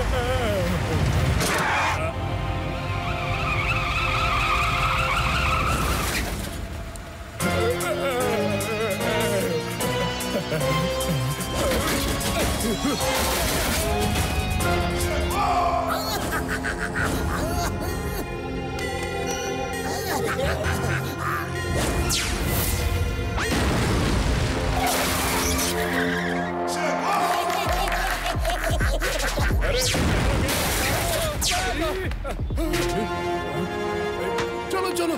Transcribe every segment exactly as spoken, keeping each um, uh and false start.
चलो चलो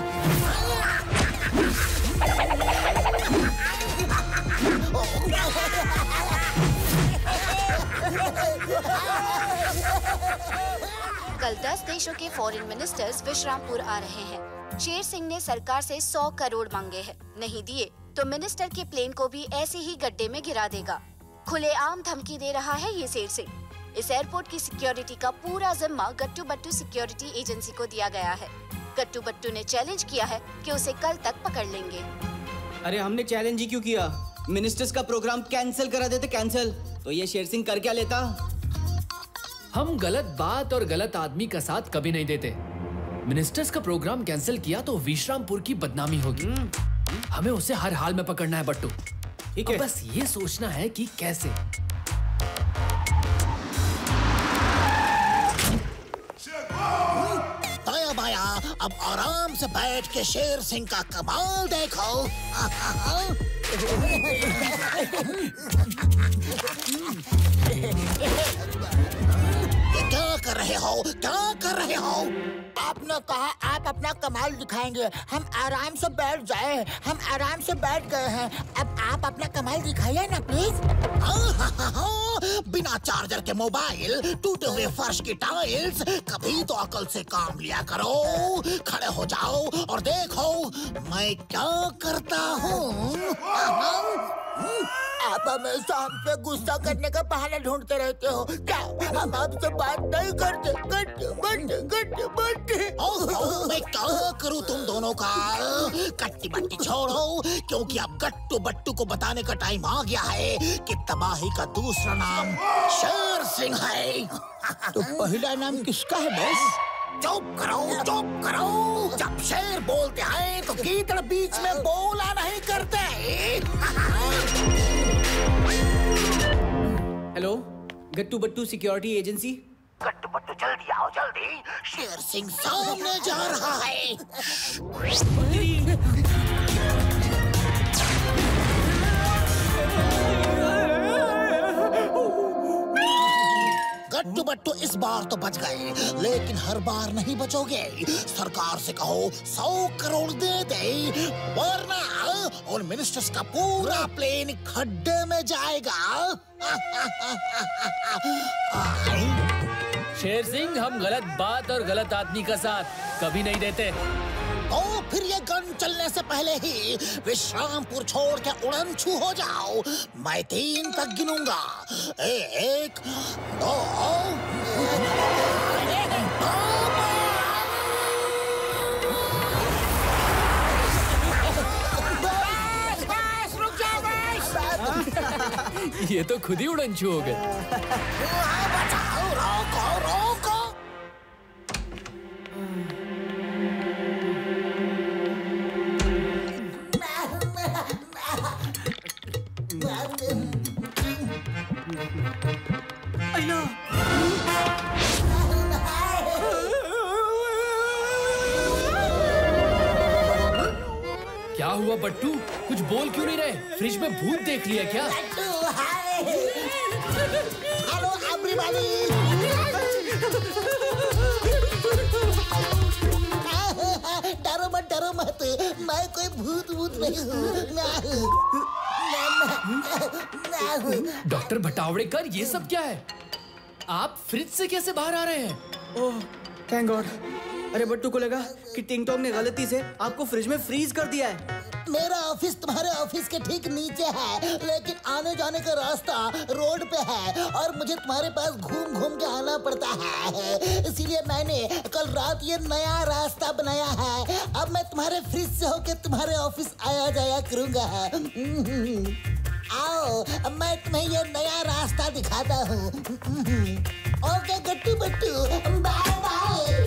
कल दस देशों के फॉरेन मिनिस्टर्स विश्रामपुर आ रहे हैं। शेर सिंह ने सरकार से सौ करोड़ मांगे हैं, नहीं दिए तो मिनिस्टर के प्लेन को भी ऐसे ही गड्ढे में गिरा देगा। खुलेआम धमकी दे रहा है ये शेर सिंह। इस एयरपोर्ट की सिक्योरिटी का पूरा जिम्मा गट्टू बट्टू सिक्योरिटी एजेंसी को दिया गया है। गट्टू बट्टू ने चैलेंज किया है कि उसे कल तक पकड़ लेंगे। अरे हमने चैलेंज ही क्यों किया? मिनिस्टर्स का प्रोग्राम कैंसिल करा देते कैंसिल, तो ये शेर सिंह कर क्या लेता? हम गलत बात और गलत आदमी का साथ कभी नहीं देते। मिनिस्टर्स का प्रोग्राम कैंसिल किया तो विश्रामपुर की बदनामी होगी। हमें उसे हर हाल में पकड़ना है बट्टू। ठीक है, बस ये सोचना है कि कैसे। बाया बाया, अब आराम से बैठ के शेर सिंह का कमाल देखो। ये क्या कर रहे हो? क्या कर रहे हो? आपने कहा आप अपना कमाल दिखाएंगे, हम आराम से बैठ जाए। हम आराम से बैठ गए हैं, अब आप अपना कमाल दिखाइए ना प्लीज। बिना चार्जर के मोबाइल, टूटे हुए फर्श की टाइल्स, कभी तो अकल से काम लिया करो। खड़े हो जाओ और देखो मैं क्या करता हूँ। आप हमेशा हम पे गुस्सा करने का बहाना ढूंढते रहते हो। क्या हम आपसे बात नहीं करते? गट्टू बट्टू गट्टू बट्टू। मैं क्या करूँ तुम दोनों का? कट्टी बट्टी छोड़ो, क्योंकि अब गट्टू बट्टू को बताने का टाइम आ गया है कि तबाही का दूसरा नाम शेर सिंह है। तो पहला नाम किसका है बस? चुप करो, चुप करो। जब शेर बोलते हैं तो गीदड़ बीच में बोला नहीं करते। Hello, Gattu Battu security agency. Gattu Battu जल्दी आओ जल्दी, शेर सिंह सामने जा रहा है। गट्टू बट्टू इस बार तो बच गए, लेकिन हर बार नहीं बचोगे। सरकार से कहो सौ करोड़ दे दे, वरना उन मिनिस्टर्स का पूरा प्लेन खड्डे में जाएगा। शेर सिंह, हम गलत बात और गलत आदमी का साथ कभी नहीं देते। तो फिर ये गन चलने से पहले ही विश्रामपुर छोड़ के उड़न छू हो जाओ। मैं तीन तक गिनूंगा। एक, दो, बस बस रुक जाओ बस। ये तो खुद ही उड़न छू हो गए। बचाओ, रोको रोको। क्या हुआ बट्टू? कुछ बोल क्यों नहीं रहे? फ्रिज में भूत देख लिया क्या? Hello everybody. डरो मत, डरो मत, मैं कोई भूत भूत नहीं हूँ। डॉक्टर भटावड़ेकर, ये सब क्या है? आप फ्रिज से कैसे बाहर आ रहे हैं? Oh, thank God. अरे बट्टू को लगा कि टिंग टोंग ने गलती से आपको फ्रिज में फ्रीज कर दिया है। मेरा ऑफिस तुम्हारे ऑफिस के ठीक नीचे है, लेकिन आने जाने का रास्ता रोड पे है और मुझे तुम्हारे पास घूम घूम के आना पड़ता है। इसीलिए मैंने कल रात ये नया रास्ता बनाया है। अब मैं तुम्हारे फ्रिज से होके तुम्हारे ऑफिस आया जाया करूंगा। आओ, मैं तुम्हें ये नया रास्ता दिखाता हूँ। Okay Gattu Battu, bye bye.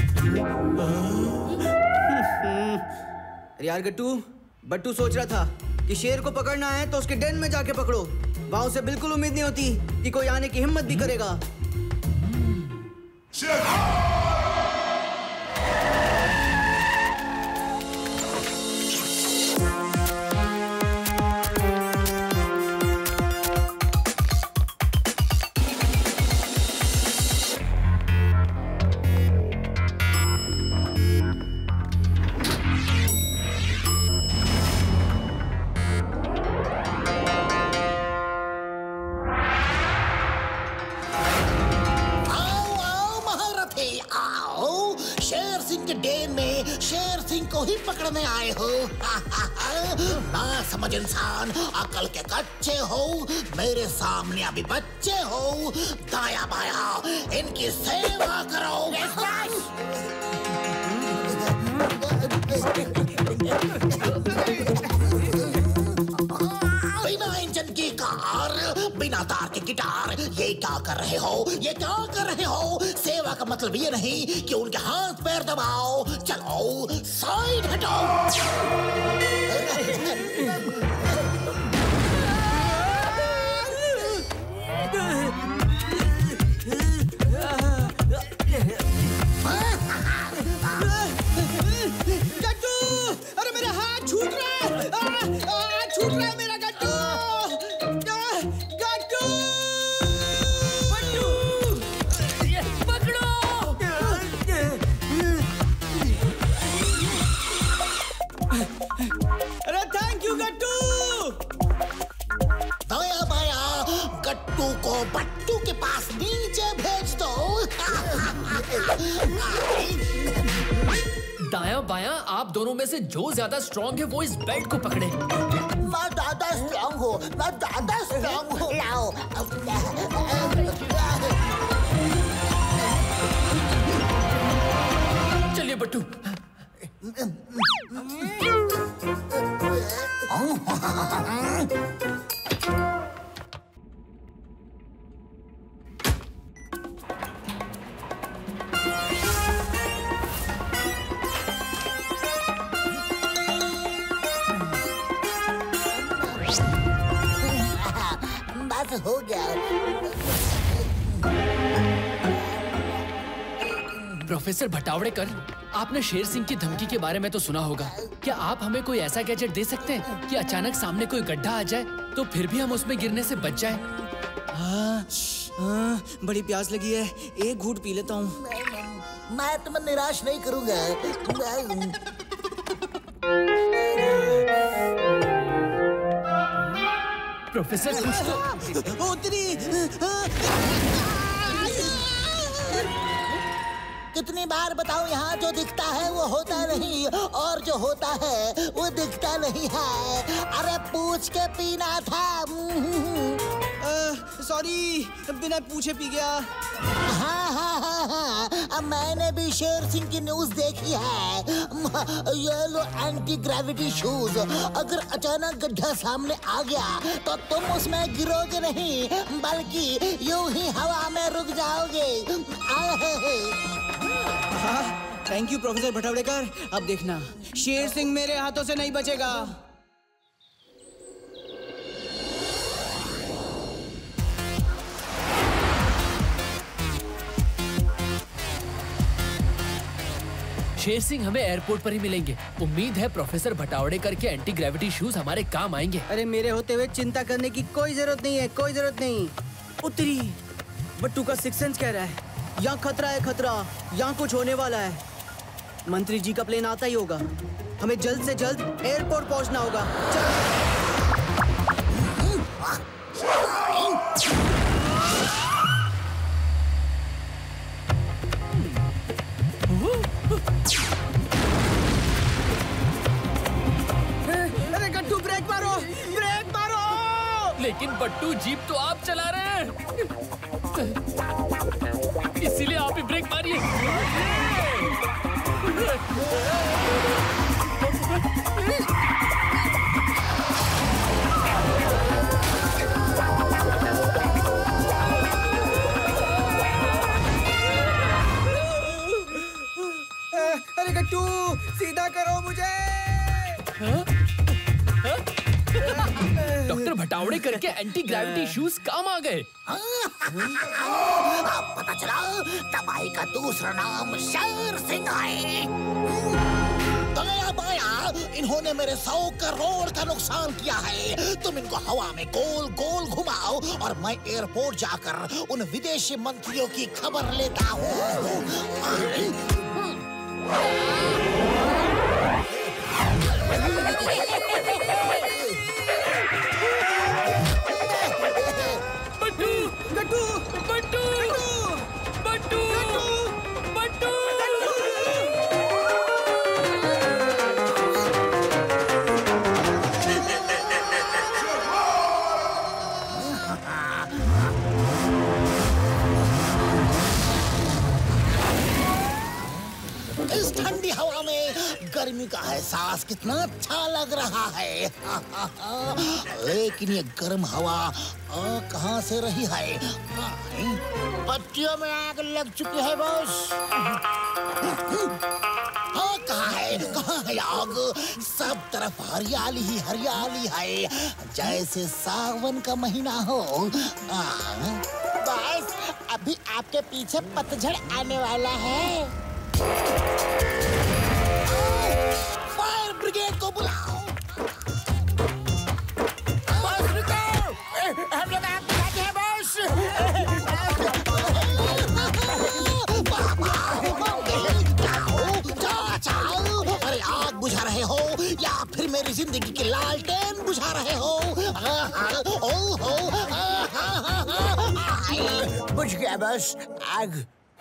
यार गट्टू, बट्टू सोच रहा था कि शेर को पकड़ना है तो उसके डेन में जाके पकड़ो। वहां उसे बिल्कुल उम्मीद नहीं होती कि कोई आने की हिम्मत भी करेगा। ही पकड़ने आए हो। ना समझ इंसान, अकल के कच्चे हो, मेरे सामने अभी बच्चे हो। दाया बाया इनकी सेवा करो। बिना इंजन की कार, बिना तार के गिटार, ये क्या कर रहे हो? ये क्या कर रहे हो? सेवा का मतलब ये नहीं कि उनके हाथ पैर दबाओ। चलो साइड हटाओ। गट्टू, अरे मेरा हाथ छूट रहा है, आ, आ, छूट रहा है मेरा गट्टू। गट्टू, अरे थैंक यू गट्टू। दाया बाया गट्टू को बट्टू के पास नीचे भेज दो। दाया बाया आप दोनों में से जो ज्यादा स्ट्रॉन्ग है वो इस बेल्ट को पकड़े। मैं ज्यादा स्ट्रॉन्ग हूँ, मैं ज्यादा स्ट्रॉन्ग हूँ। लाओ। चलिए बट्टू। बस हो गया। प्रोफेसर भटावड़ेकर, आपने शेर सिंह की धमकी के बारे में तो सुना होगा। क्या आप हमें कोई ऐसा गैजेट दे सकते हैं कि अचानक सामने कोई गड्ढा आ जाए तो फिर भी हम उसमें गिरने से बच जाएं? हाँ, हाँ, बड़ी प्यास लगी है, एक घूंट पी लेता हूँ। मैं तुम्हें निराश नहीं करूंगा। प्रोफेसर कुछ तो उतरी। कितनी बार बताऊं, यहाँ जो दिखता है वो होता नहीं, और जो होता है वो दिखता नहीं है। अरे पूछ के पीना था। सॉरी, बिना पूछे पी गया। हाँ हाँ हाँ हाँ, अब मैंने भी शेर सिंह की न्यूज देखी है। ये लो एंटी ग्रेविटी शूज। अगर अचानक गड्ढा सामने आ गया तो तुम उसमें गिरोगे नहीं, बल्कि यूं ही हवा में रुक जाओगे। हाँ, थैंक यू प्रोफेसर भटावड़ेकर। अब देखना, शेर सिंह मेरे हाथों से नहीं बचेगा। शेर सिंह हमें एयरपोर्ट पर ही मिलेंगे। उम्मीद है प्रोफेसर भटावड़ेकर के एंटी ग्रेविटी शूज हमारे काम आएंगे। अरे मेरे होते हुए चिंता करने की कोई जरूरत नहीं है, कोई जरूरत नहीं। उतरी, बट्टू का सिक्स सेंस कह रहा है यहाँ खतरा है, खतरा, यहाँ कुछ होने वाला है। मंत्री जी का प्लेन आता ही होगा, हमें जल्द से जल्द एयरपोर्ट पहुंचना होगा। चल। अरे गट्टू, ब्रेक मारो, ब्रेक मारो। लेकिन बट्टू, जीप तो आप चला रहे हैं, इसीलिए आप ही ब्रेक मारिए। मुझे। डॉक्टर भटावड़े करके एंटी ग्रेविटी शूज काम आ गए। अब पता चला तबाही का दूसरा नाम शेर सिंह है। दया बाया, इन्होंने मेरे सौ करोड़ का नुकसान किया है। तुम इनको हवा में गोल गोल घुमाओ और मैं एयरपोर्ट जाकर उन विदेशी मंत्रियों की खबर लेता हूँ। बट्टू गट्टू बट्टू बट्टू बट्टू इस ठंडी हवा में गर्मी का एहसास कितना अच्छा लग रहा है। लेकिन ये गर्म हवा आ कहाँ से रही है? पत्तियों में आग लग चुकी है बॉस। हाँ, कहाँ है कहाँ है आग? सब तरफ हरियाली ही हरियाली है, जैसे सावन का महीना हो। बॉस, अभी आपके पीछे पतझड़ आने वाला है। फायर ब्रिगेड को बुलाओ। बॉस रुको, हम लोग आग बुझाते हैं बॉस। जाओ जाओ, अरे आग बुझा रहे हो या फिर मेरी जिंदगी की लालटेन बुझा रहे हो? ओ हो, बुझ गया बस आग।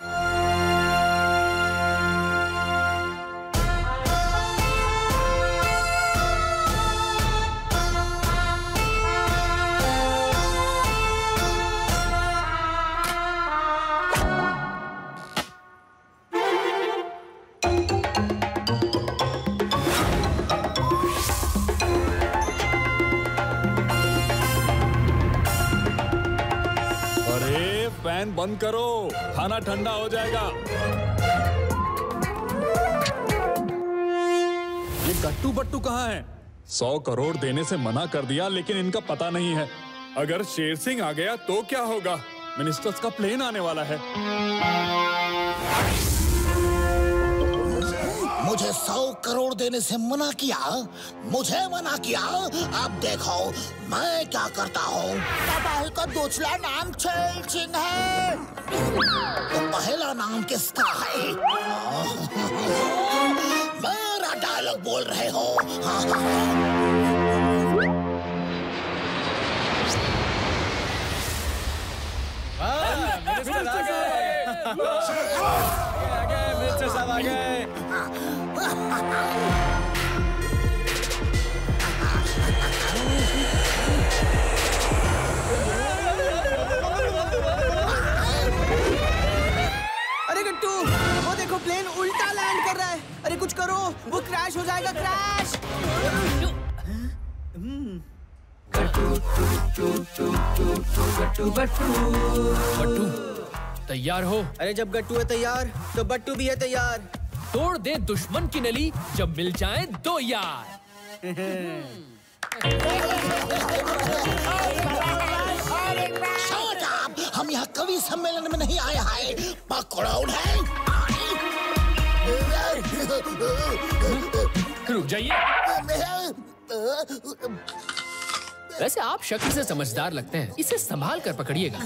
फैन बंद करो, खाना ठंडा हो जाएगा। ये गट्टू बट्टू कहाँ है? सौ करोड़ देने से मना कर दिया, लेकिन इनका पता नहीं है। अगर शेर सिंह आ गया तो क्या होगा? मिनिस्टर्स का प्लेन आने वाला है। मुझे सौ करोड़ देने से मना किया, मुझे मना किया। अब देखो मैं क्या करता हूँ। तबाही का दूसरा नाम शेर सिंह है, तो पहला नाम किसका है? मेरा डायलॉग बोल रहे हो? हाँ हाँ। मिनिस्टर आ गए। आ गए मिनिस्टर साहब आ गए। अरे गट्टू, वो देखो प्लेन उल्टा लैंड कर रहा है। अरे कुछ करो, वो क्रैश हो जाएगा, क्रैश। बट्टू बट्टू तैयार हो? अरे जब गट्टू है तैयार तो बट्टू भी है तैयार। तोड़ दे दुश्मन की नली, जब मिल जाए दो यार। Shut up! हम यहाँ कवि सम्मेलन में नहीं आया है, पकड़ाउन है। रुक जाइए। वैसे आप शक्ल से समझदार लगते हैं, इसे संभाल कर पकड़िएगा।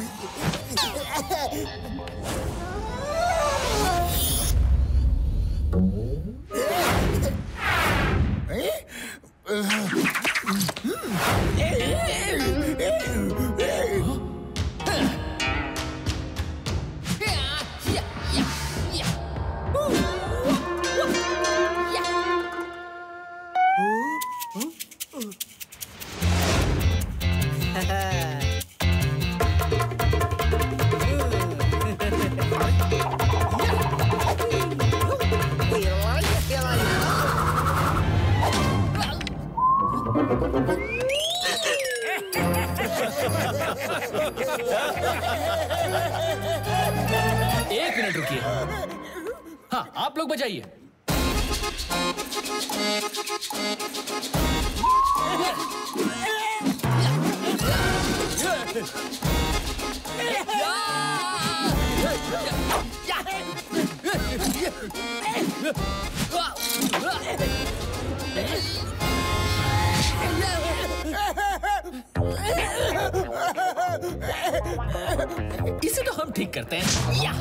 एक मिनट रुकिए। हाँ, आप लोग बजाइए। इसे तो हम ठीक करते हैं। या!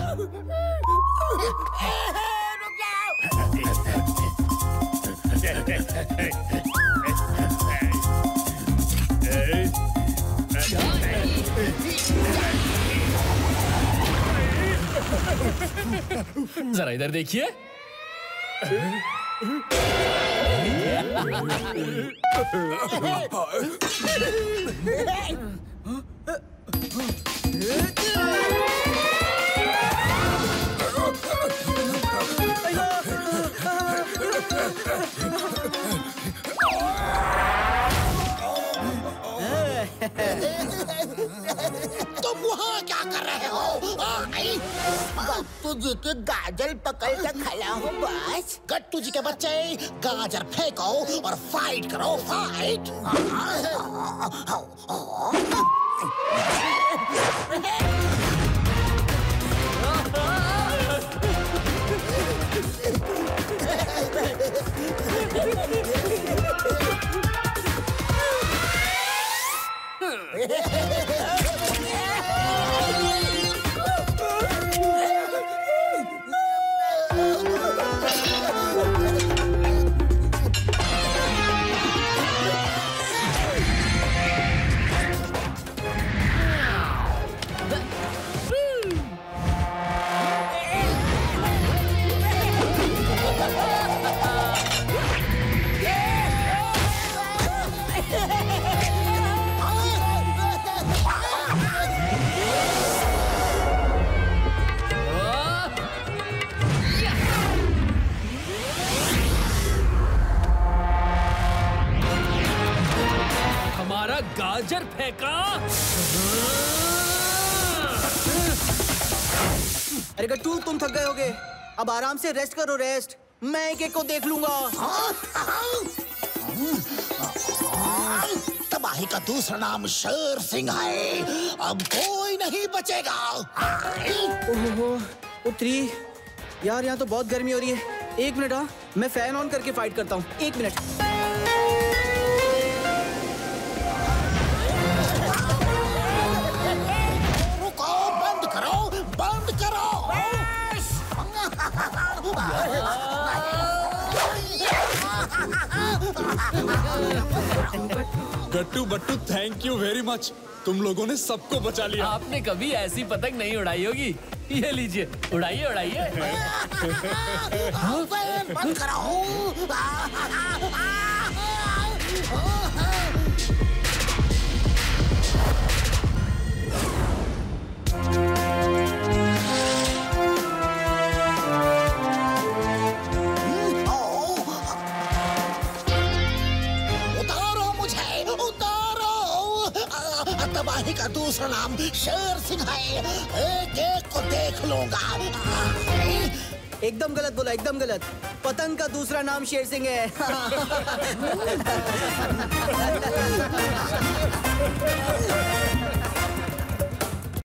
जरा इधर देखिए। तुम वहाँ क्या कर रहे हो? गट्टू जी के गाजर पकड़ के खड़ा हूँ बस। गट्टू जी के बच्चे, गाजर फेंको और फाइट करो, फाइट। गाजर फेंका। अरे गट्टू, तुम थक गए होगे, अब आराम से रेस्ट करो, रेस्ट। मैं एक एक को देख लूंगा। तबाही का दूसरा नाम शेर सिंह है, अब कोई नहीं बचेगा। ओहो, उत्तरी यार, यहाँ तो बहुत गर्मी हो रही है। एक मिनट, हाँ मैं फैन ऑन करके फाइट करता हूँ। एक मिनट। रुको, बंद करो, बंद करो। Gattu Battu, thank you very much. तुम लोगों ने सबको बचा लिया। आपने कभी ऐसी पतंग नहीं उड़ाई होगी। ये लीजिए, उड़ाइए उड़ाइए। बंद करो। तबाही का दूसरा नाम शेर सिंह है, एक एक को देख लूंगा। एकदम गलत बोला, एकदम गलत। पतंग का दूसरा नाम शेर सिंह है।